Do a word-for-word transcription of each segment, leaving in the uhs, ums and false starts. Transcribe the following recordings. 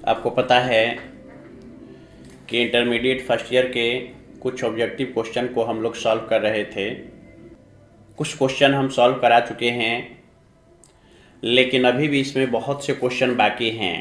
आपको पता है कि इंटरमीडिएट फर्स्ट ईयर के कुछ ऑब्जेक्टिव क्वेश्चन को हम लोग सॉल्व कर रहे थे। कुछ क्वेश्चन हम सॉल्व करा चुके हैं, लेकिन अभी भी इसमें बहुत से क्वेश्चन बाकी हैं।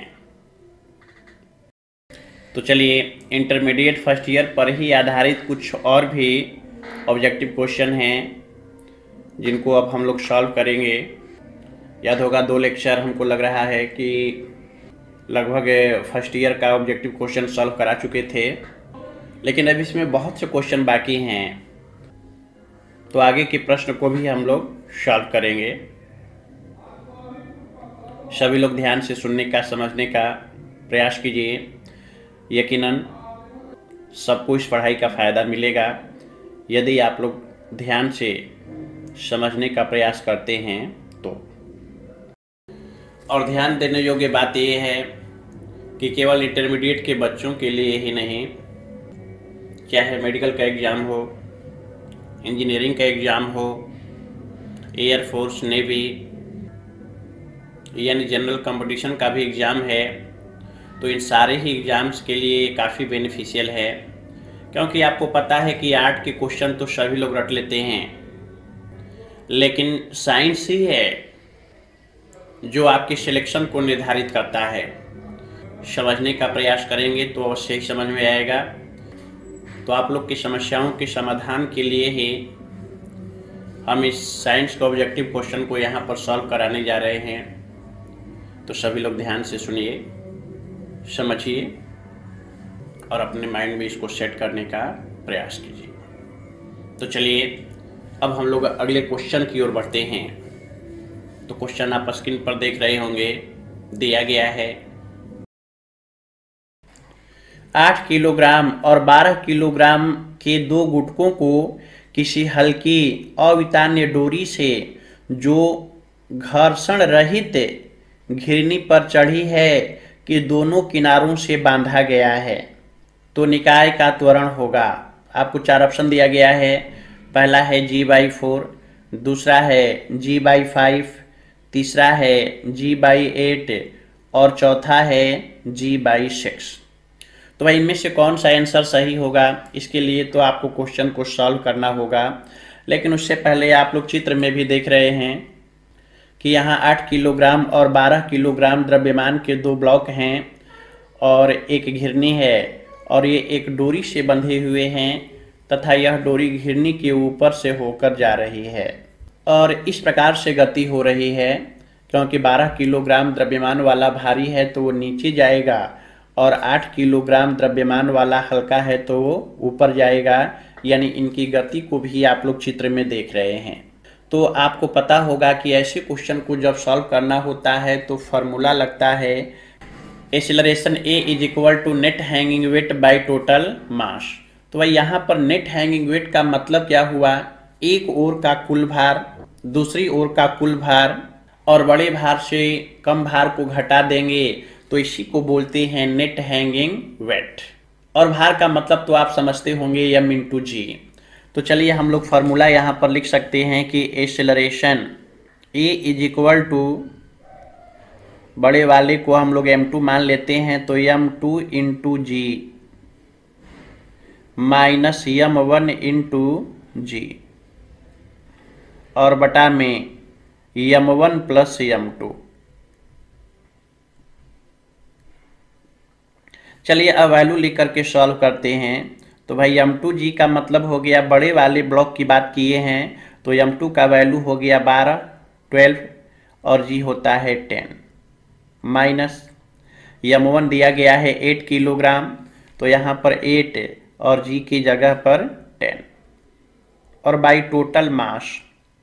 तो चलिए इंटरमीडिएट फर्स्ट ईयर पर ही आधारित कुछ और भी ऑब्जेक्टिव क्वेश्चन हैं जिनको अब हम लोग सॉल्व करेंगे। याद होगा दो लेक्चर हमको लग रहा है कि लगभग फर्स्ट ईयर का ऑब्जेक्टिव क्वेश्चन सॉल्व करा चुके थे, लेकिन अभी इसमें बहुत से क्वेश्चन बाकी हैं। तो आगे के प्रश्न को भी हम लोग सॉल्व करेंगे। सभी लोग ध्यान से सुनने का, समझने का प्रयास कीजिए। यकीनन सबको इस पढ़ाई का फ़ायदा मिलेगा यदि आप लोग ध्यान से समझने का प्रयास करते हैं तो। और ध्यान देने योग्य बात यह है कि केवल इंटरमीडिएट के बच्चों के लिए ही नहीं, चाहे मेडिकल का एग्ज़ाम हो, इंजीनियरिंग का एग्ज़ाम हो, एयरफोर्स, नेवी यानी जनरल कंपटीशन का भी एग्ज़ाम है, तो इन सारे ही एग्ज़ाम्स के लिए काफ़ी बेनिफिशियल है। क्योंकि आपको पता है कि आर्ट के क्वेश्चन तो सभी लोग रट लेते हैं, लेकिन साइंस ही है जो आपके सिलेक्शन को निर्धारित करता है। समझने का प्रयास करेंगे तो अवश्य ही समझ में आएगा। तो आप लोग की समस्याओं के समाधान के लिए ही हम इस साइंस के ऑब्जेक्टिव क्वेश्चन को यहाँ पर सॉल्व कराने जा रहे हैं। तो सभी लोग ध्यान से सुनिए, समझिए और अपने माइंड में इसको सेट करने का प्रयास कीजिए। तो चलिए अब हम लोग अगले क्वेश्चन की ओर बढ़ते हैं। तो क्वेश्चन आप स्क्रीन पर देख रहे होंगे, दिया गया है आठ किलोग्राम और बारह किलोग्राम के दो गुटकों को किसी हल्की अवितान्य डोरी से जो घर्षण रहित घिरनी पर चढ़ी है कि दोनों किनारों से बांधा गया है, तो निकाय का त्वरण होगा। आपको चार ऑप्शन दिया गया है। पहला है जी बाई फोर, दूसरा है जी बाई फाइव, तीसरा है जी बाई एट और चौथा है जी बाई सिक्स। तो भाई इनमें से कौन सा आंसर सही होगा, इसके लिए तो आपको क्वेश्चन को सॉल्व करना होगा। लेकिन उससे पहले आप लोग चित्र में भी देख रहे हैं कि यहाँ आठ किलोग्राम और बारह किलोग्राम द्रव्यमान के दो ब्लॉक हैं और एक घिरनी है, और ये एक डोरी से बंधे हुए हैं तथा यह डोरी घिरनी के ऊपर से होकर जा रही है और इस प्रकार से गति हो रही है। क्योंकि बारह किलोग्राम द्रव्यमान वाला भारी है तो वो नीचे जाएगा और आठ किलोग्राम द्रव्यमान वाला हल्का है तो वो ऊपर जाएगा। यानी इनकी गति को भी आप लोग चित्र में देख रहे हैं। तो आपको पता होगा कि ऐसे क्वेश्चन को जब सॉल्व करना होता है तो फॉर्मूला लगता है acceleration a is equal to net hanging weight by total mass. तो भाई यहाँ पर नेट हैंगिंग वेट का मतलब क्या हुआ, एक ओर का कुल भार, दूसरी ओर का कुल भार, और बड़े भार से कम भार को घटा देंगे तो इसी को बोलते हैं नेट हैंगिंग वेट। और भार का मतलब तो आप समझते होंगे एम इंटू जी। तो चलिए हम लोग फार्मूला यहाँ पर लिख सकते हैं कि acceleration a is equal to, बड़े वाले को हम लोग एम टू मान लेते हैं तो m two into g minus m one into g और बटा में m one plus m two. चलिए अब वैल्यू लिख करके सॉल्व करते हैं। तो भाई एम टू जी का मतलब हो गया, बड़े वाले ब्लॉक की बात किए हैं तो एम टू का वैल्यू हो गया बारह, ट्वेल्व और जी होता है टेन, माइनस एम वन दिया गया है एट किलोग्राम तो यहाँ पर एट और जी की जगह पर टेन, और बाई टोटल मास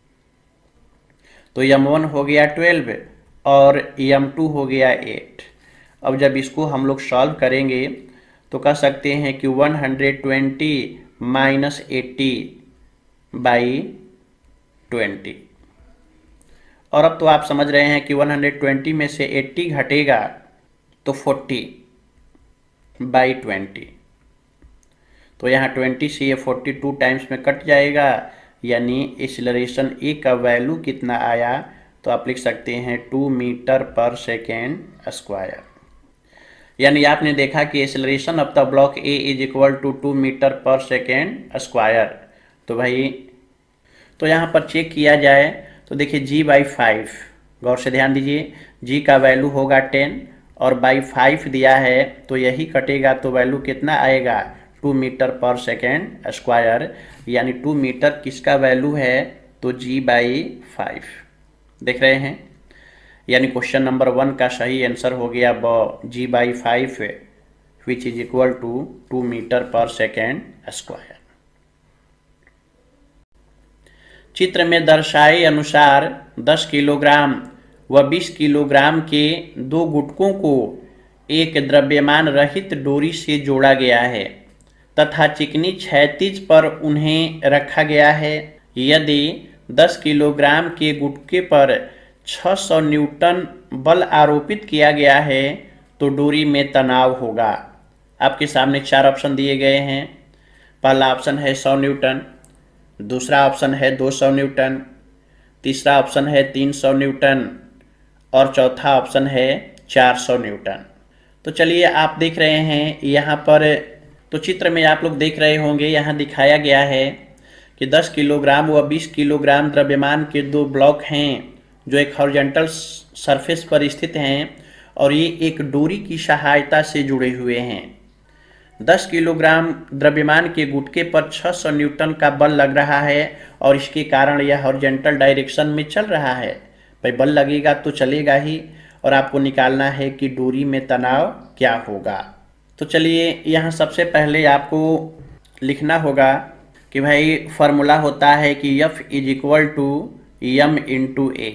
तो एम वन हो गया ट्वेल्व और एम टू हो गया एट। अब जब इसको हम लोग सॉल्व करेंगे तो कह सकते हैं कि one hundred twenty minus eighty by twenty. और अब तो आप समझ रहे हैं कि वन हंड्रेड ट्वेंटी में से एट्टी घटेगा तो फोर्टी बाई ट्वेंटी। तो यहाँ ट्वेंटी से ये फोर्टी टू टाइम्स में कट जाएगा, यानी एक्सीलरेशन ए का वैल्यू कितना आया, तो आप लिख सकते हैं टू मीटर पर सेकेंड स्क्वायर। यानी आपने देखा कि acceleration of the block a is equal to two metre पर सेकेंड स्क्वायर। तो भाई तो यहाँ पर चेक किया जाए तो देखिए जी बाई फाइव, गौर से ध्यान दीजिए, जी का वैल्यू होगा टेन और बाई फाइव दिया है तो यही कटेगा तो वैल्यू कितना आएगा, टू मीटर पर सेकेंड स्क्वायर। यानी टू मीटर किसका वैल्यू है, तो जी बाई फाइव। देख रहे हैं, यानी क्वेश्चन नंबर वन का सही आंसर हो गया ब, g by five which is equal to two metre पर सेकेंड स्क्वायर। चित्र में दर्शाए अनुसार दस किलोग्राम व बीस किलोग्राम के दो गुटकों को एक द्रव्यमान रहित डोरी से जोड़ा गया है तथा चिकनी क्षैतिज पर उन्हें रखा गया है। यदि दस किलोग्राम के गुटके पर छह सौ न्यूटन बल आरोपित किया गया है तो डोरी में तनाव होगा। आपके सामने चार ऑप्शन दिए गए हैं। पहला ऑप्शन है सौ न्यूटन, दूसरा ऑप्शन है दो सौ न्यूटन, तीसरा ऑप्शन है तीन सौ न्यूटन और चौथा ऑप्शन है चार सौ न्यूटन। तो चलिए आप देख रहे हैं यहाँ पर, तो चित्र में आप लोग देख रहे होंगे यहाँ दिखाया गया है कि दस किलोग्राम व बीस किलोग्राम द्रव्यमान के दो ब्लॉक हैं जो एक हॉरिजॉन्टल सरफेस पर स्थित हैं और ये एक डोरी की सहायता से जुड़े हुए हैं। दस किलोग्राम द्रव्यमान के गुटके पर छह सौ न्यूटन का बल लग रहा है और इसके कारण यह हॉरिजॉन्टल डायरेक्शन में चल रहा है। भाई बल लगेगा तो चलेगा ही, और आपको निकालना है कि डोरी में तनाव क्या होगा। तो चलिए यहाँ सबसे पहले आपको लिखना होगा कि भाई फार्मूला होता है कि F is equal to m into a.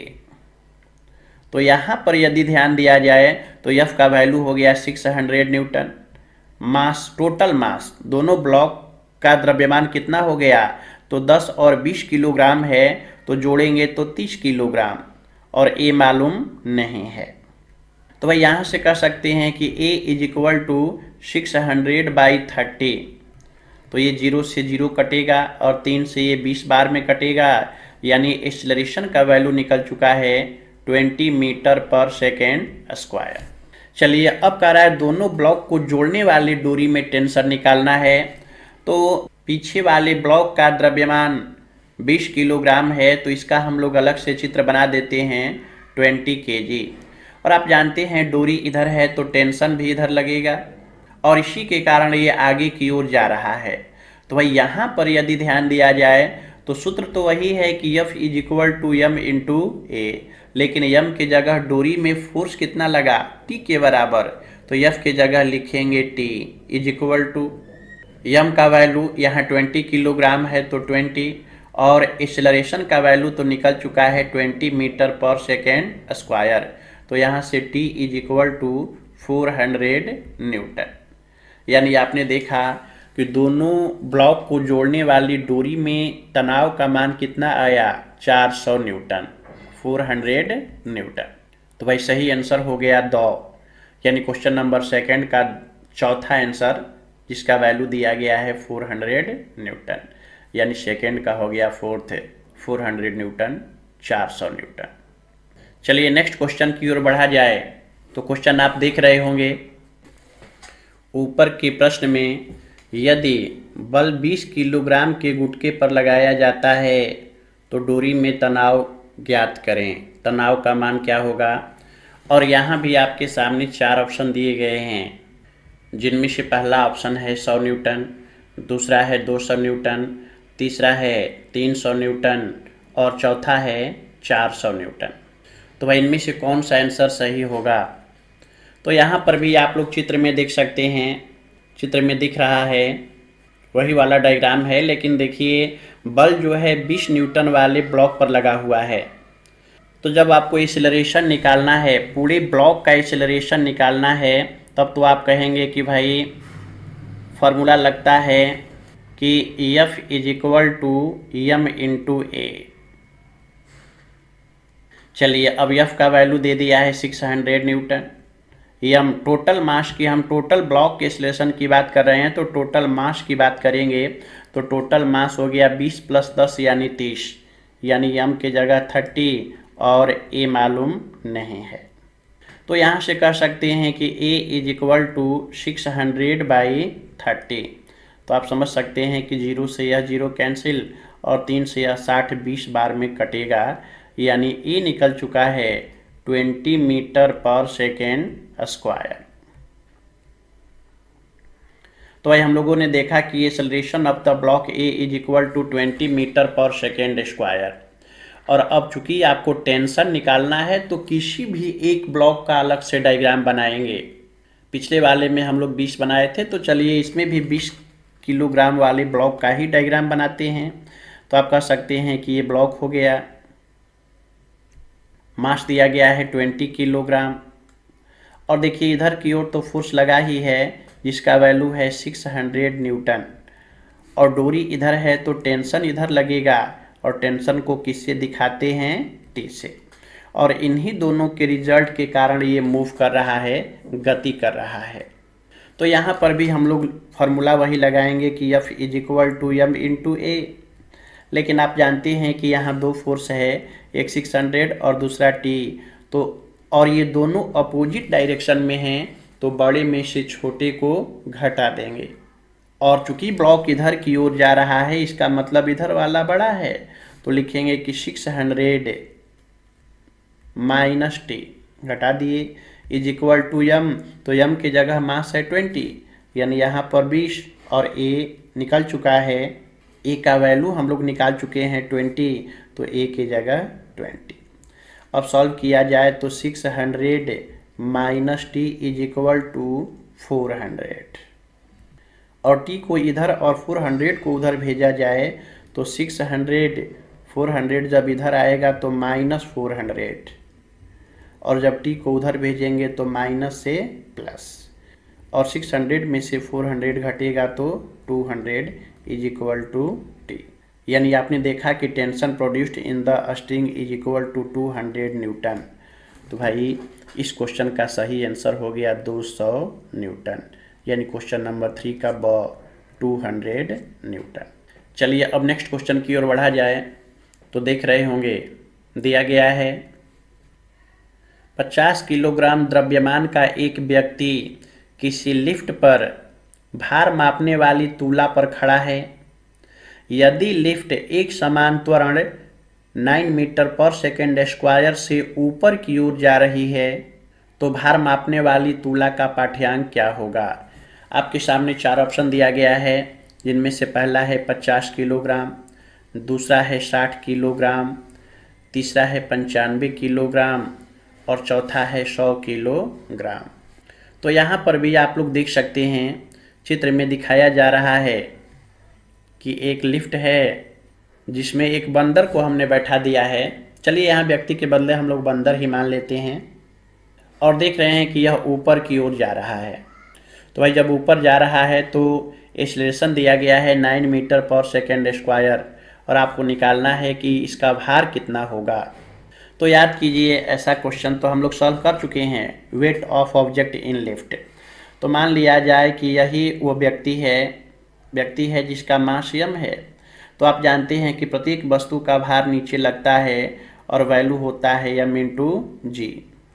तो यहाँ पर यदि ध्यान दिया जाए तो F का वैल्यू हो गया six hundred newton. Mass, total mass, दोनों ब्लॉक का द्रव्यमान कितना हो गया, तो दस और बीस किलोग्राम है तो जोड़ेंगे तो तीस किलोग्राम और A मालूम नहीं है। तो भाई यहाँ से कह सकते हैं कि A is equal to six hundred by thirty. तो ये जीरो से जीरो कटेगा और तीन से ये बीस बार में कटेगा, यानी एक्सेलरेशन का वैल्यू निकल चुका है ट्वेंटी मीटर पर सेकेंड स्क्वायर। चलिए अब कह रहा है दोनों ब्लॉक को जोड़ने वाली डोरी में टेंशन निकालना है। तो पीछे वाले ब्लॉक का द्रव्यमान बीस किलोग्राम है तो इसका हम लोग अलग से चित्र बना देते हैं ट्वेंटी केजी। और आप जानते हैं डोरी इधर है तो टेंशन भी इधर लगेगा और इसी के कारण ये आगे की ओर जा रहा है। तो भाई यहाँ पर यदि ध्यान दिया जाए तो सूत्र तो वही है कि F is equal to m into a, लेकिन m के जगह डोरी में फोर्स कितना लगा, T के बराबर। तो F के जगह लिखेंगे T is equal to m का वैल्यू यहाँ ट्वेंटी किलोग्राम है तो ट्वेंटी और एक्सेलरेशन का वैल्यू तो निकल चुका है ट्वेंटी मीटर पर सेकेंड स्क्वायर। तो यहाँ से T is equal to four hundred newton. यानी आपने देखा कि दोनों ब्लॉक को जोड़ने वाली डोरी में तनाव का मान कितना आया, चार सौ न्यूटन, फोर हंड्रेड न्यूटन। तो भाई सही आंसर हो गया दो, यानी क्वेश्चन नंबर सेकंड का चौथा आंसर जिसका वैल्यू दिया गया है फोर हंड्रेड न्यूटन, यानी सेकंड का हो गया फोर्थ फोर हंड्रेड न्यूटन, चार सौ न्यूटन। चलिए नेक्स्ट क्वेश्चन की ओर बढ़ा जाए। तो क्वेश्चन आप देख रहे होंगे, ऊपर के प्रश्न में यदि बल बीस किलोग्राम के गुटके पर लगाया जाता है तो डोरी में तनाव ज्ञात करें, तनाव का मान क्या होगा। और यहाँ भी आपके सामने चार ऑप्शन दिए गए हैं, जिनमें से पहला ऑप्शन है सौ न्यूटन, दूसरा है दो सौ न्यूटन, तीसरा है तीन सौ न्यूटन और चौथा है चार सौ न्यूटन। तो भाई इनमें से कौन सा आंसर सही होगा। तो यहाँ पर भी आप लोग चित्र में देख सकते हैं, चित्र में दिख रहा है वही वाला डायग्राम है, लेकिन देखिए बल जो है बीस न्यूटन वाले ब्लॉक पर लगा हुआ है। तो जब आपको एक्सेलरेशन निकालना है, पूरे ब्लॉक का एक्सेलरेशन निकालना है, तब तो आप कहेंगे कि भाई फार्मूला लगता है कि F is equal to m into a. चलिए अब F का वैल्यू दे दिया है six hundred newton. M total mass की, हम टोटल ब्लॉक के एक्सेलरेशन की बात कर रहे हैं तो टोटल मास की बात करेंगे तो टोटल मास हो गया बीस प्लस दस यानी तीस, यानी एम के जगह थर्टी और ए मालूम नहीं है। तो यहाँ से कह सकते हैं कि A is equal to six hundred by thirty. तो आप समझ सकते हैं कि जीरो से यह जीरो कैंसिल और तीन से यह साठ बीस बार में कटेगा, यानी A निकल चुका है ट्वेंटी मीटर पर सेकेंड स्क्वायर। तो भाई हम लोगों ने देखा कि acceleration of the block a is equal to twenty metre पर सेकेंड स्क्वायर। और अब चूंकि आपको टेंशन निकालना है तो किसी भी एक ब्लॉक का अलग से डायग्राम बनाएंगे। पिछले वाले में हम लोग बीस बनाए थे, तो चलिए इसमें भी बीस किलोग्राम वाले ब्लॉक का ही डायग्राम बनाते हैं। तो आप कह सकते हैं कि ये ब्लॉक हो गया, मास दिया गया है ट्वेंटी किलोग्राम, और देखिए इधर की ओर तो फोर्स लगा ही है जिसका वैल्यू है सिक्स हंड्रेड न्यूटन, और डोरी इधर है तो टेंशन इधर लगेगा, और टेंशन को किससे दिखाते हैं, टी से। और इन्हीं दोनों के रिजल्ट के कारण ये मूव कर रहा है, गति कर रहा है। तो यहाँ पर भी हम लोग फार्मूला वही लगाएंगे कि F is equal to m into a. लेकिन आप जानते हैं कि यहाँ दो फोर्स है, एक सिक्स हंड्रेड और दूसरा टी, तो और ये दोनों अपोजिट डायरेक्शन में हैं, तो बड़े में से छोटे को घटा देंगे। और चूंकि ब्लॉक इधर की ओर जा रहा है, इसका मतलब इधर वाला बड़ा है, तो लिखेंगे कि सिक्स हंड्रेड माइनस टी, घटा दिए, इज इक्वल टू एम। तो एम की जगह मास है ट्वेंटी, यानी यहाँ पर बीस, और ए निकल चुका है, ए का वैल्यू हम लोग निकाल चुके हैं ट्वेंटी, तो ए की जगह ट्वेंटी। अब सॉल्व किया जाए तो six hundred minus T is equal to four hundred, और टी को इधर और फोर हंड्रेड को उधर भेजा जाए तो सिक्स हंड्रेड फोर हंड्रेड जब इधर आएगा तो माइनस फोर हंड्रेड, और जब टी को उधर भेजेंगे तो माइनस से प्लस, और सिक्स हंड्रेड में से फोर हंड्रेड घटेगा तो two hundred is equal to T. यानी आपने देखा कि tension produced in the string is equal to two hundred newton. तो भाई इस क्वेश्चन का सही आंसर हो गया दो सौ न्यूटन, यानी क्वेश्चन नंबर थ्री का ब टू हंड्रेड न्यूटन। चलिए अब नेक्स्ट क्वेश्चन की ओर बढ़ा जाए। तो देख रहे होंगे दिया गया है पचास किलोग्राम द्रव्यमान का एक व्यक्ति किसी लिफ्ट पर भार मापने वाली तूला पर खड़ा है। यदि लिफ्ट एक समान त्वरण नौ मीटर पर सेकेंड स्क्वायर से ऊपर की ओर जा रही है तो भार मापने वाली तूला का पाठ्यांक क्या होगा। आपके सामने चार ऑप्शन दिया गया है, जिनमें से पहला है पचास किलोग्राम, दूसरा है साठ किलोग्राम, तीसरा है पंचानवे किलोग्राम, और चौथा है सौ किलोग्राम। तो यहाँ पर भी आप लोग देख सकते हैं, चित्र में दिखाया जा रहा है कि एक लिफ्ट है जिसमें एक बंदर को हमने बैठा दिया है। चलिए यहाँ व्यक्ति के बदले हम लोग बंदर ही मान लेते हैं, और देख रहे हैं कि यह ऊपर की ओर जा रहा है। तो भाई जब ऊपर जा रहा है तो एक्सेलरेशन दिया गया है नाइन मीटर पर सेकेंड स्क्वायर, और आपको निकालना है कि इसका भार कितना होगा। तो याद कीजिए ऐसा क्वेश्चन तो हम लोग सॉल्व कर चुके हैं, weight of object in lift. तो मान लिया जाए कि यही वो व्यक्ति है व्यक्ति है जिसका मास यम है। तो आप जानते हैं कि प्रत्येक वस्तु का भार नीचे लगता है और वैल्यू होता है यम इंटू जी,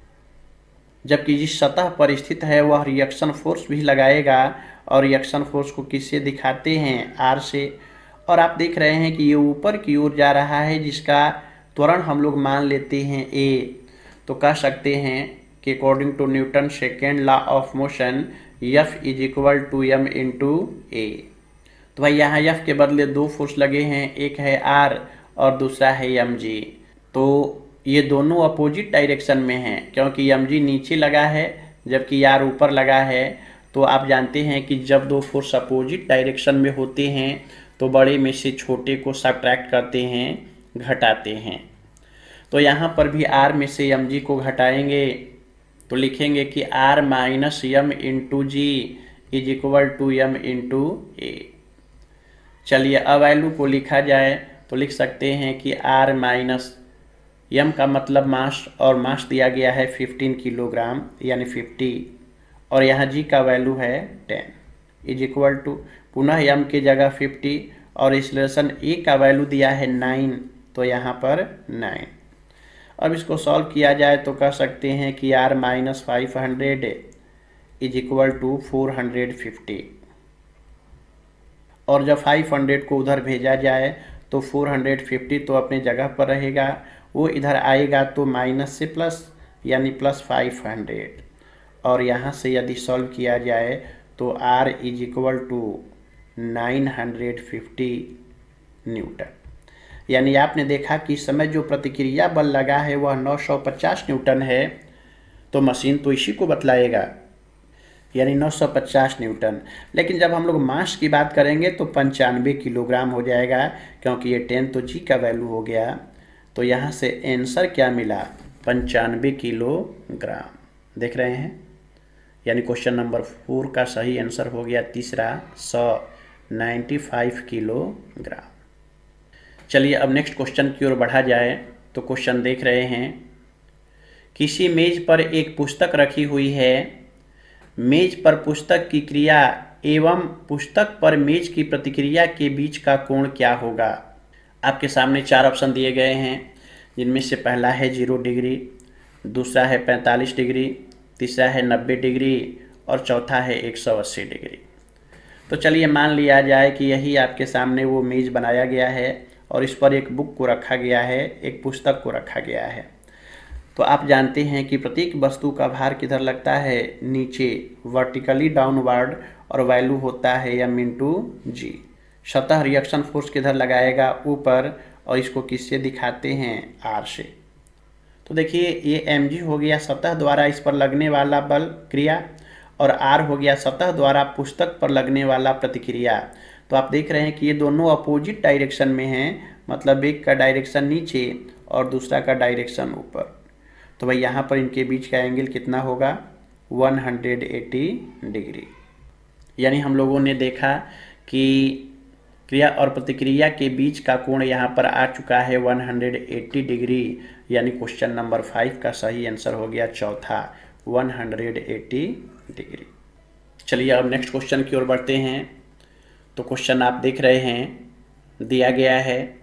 जबकि जिस सतह पर स्थित है वह रिएक्शन फोर्स भी लगाएगा, और रिएक्शन फोर्स को किससे दिखाते हैं, आर से। और आप देख रहे हैं कि ये ऊपर की ओर जा रहा है जिसका त्वरण हम लोग मान लेते हैं ए। तो कह सकते हैं कि according to Newton second law of motion F is equal to m into a. तो भाई यहाँ एफ के बदले दो फोर्स लगे हैं, एक है आर और दूसरा है एम जी। तो ये दोनों अपोजिट डायरेक्शन में हैं, क्योंकि एम जी नीचे लगा है जबकि आर ऊपर लगा है। तो आप जानते हैं कि जब दो फोर्स अपोजिट डायरेक्शन में होते हैं तो बड़े में से छोटे को सब्ट्रैक्ट करते हैं, घटाते हैं। तो यहाँ पर भी आर में से एम जी को घटाएंगे तो लिखेंगे कि R minus m into g is equal to m into a. चलिए अब वैल्यू को लिखा जाए तो लिख सकते हैं कि आर माइनस एम का मतलब मास, और मास दिया गया है फिफ्टीन किलोग्राम यानी फिफ्टी, और यहाँ जी का वैल्यू है टेन इज इक्वल टू पुनः एम की जगह फिफ्टी, और एक्सेलरेशन ए का वैल्यू दिया है नाइन, तो यहाँ पर नाइन। अब इसको सॉल्व किया जाए तो कह सकते हैं कि R minus five hundred is equal to four hundred fifty, और जब फाइव हंड्रेड को उधर भेजा जाए तो फोर हंड्रेड फिफ्टी तो अपनी जगह पर रहेगा, वो इधर आएगा तो माइनस से प्लस यानी प्लस फाइव हंड्रेड, और यहाँ से यदि सॉल्व किया जाए तो R is equal to nine hundred fifty newton. यानी आपने देखा कि इस समय जो प्रतिक्रिया बल लगा है वह नौ सौ पचास न्यूटन है, तो मशीन तो इसी को बतलाएगा, यानी नौ सौ पचास न्यूटन। लेकिन जब हम लोग मास की बात करेंगे तो पंचानवे किलोग्राम हो जाएगा, क्योंकि ये टेन तो जी का वैल्यू हो गया। तो यहाँ से आंसर क्या मिला, पंचानवे किलोग्राम। देख रहे हैं, यानी क्वेश्चन नंबर फोर का सही आंसर हो गया तीसरा, सौ नाइन्टी फाइव किलोग्राम। चलिए अब नेक्स्ट क्वेश्चन की ओर बढ़ा जाए। तो क्वेश्चन देख रहे हैं, किसी मेज पर एक पुस्तक रखी हुई है, मेज पर पुस्तक की क्रिया एवं पुस्तक पर मेज की प्रतिक्रिया के बीच का कोण क्या होगा। आपके सामने चार ऑप्शन दिए गए हैं, जिनमें से पहला है जीरो डिग्री, दूसरा है पैंतालीस डिग्री, तीसरा है नब्बे डिग्री और चौथा है एक सौ अस्सी डिग्री। तो चलिए मान लिया जाए कि यही आपके सामने वो मेज बनाया गया है और इस पर एक बुक को रखा गया है, एक पुस्तक को रखा गया है। तो आप जानते हैं कि प्रत्येक वस्तु का भार किधर लगता है, नीचे वर्टिकली डाउनवर्ड, और वैल्यू होता है एम इंटू जी। सतह रिएक्शन फोर्स किधर लगाएगा, ऊपर, और इसको किससे दिखाते हैं, आर से। तो देखिए ये एम जी हो गया सतह द्वारा इस पर लगने वाला बल क्रिया, और आर हो गया सतह द्वारा पुस्तक पर लगने वाला प्रतिक्रिया। तो आप देख रहे हैं कि ये दोनों अपोजिट डायरेक्शन में हैं, मतलब एक का डायरेक्शन नीचे और दूसरा का डायरेक्शन ऊपर। तो भाई यहाँ पर इनके बीच का एंगल कितना होगा, एक सौ अस्सी डिग्री। यानी हम लोगों ने देखा कि क्रिया और प्रतिक्रिया के बीच का कोण यहाँ पर आ चुका है एक सौ अस्सी डिग्री, यानी क्वेश्चन नंबर फाइव का सही आंसर हो गया चौथा, एक सौ अस्सी डिग्री। चलिए अब नेक्स्ट क्वेश्चन की ओर बढ़ते हैं। तो क्वेश्चन आप देख रहे हैं, दिया गया है